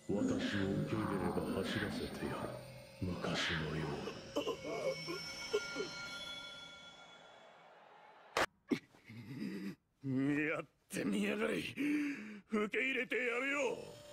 私を受け入れれば走らせてやる。昔のような。やってみやがれ。受け入れてやるよ。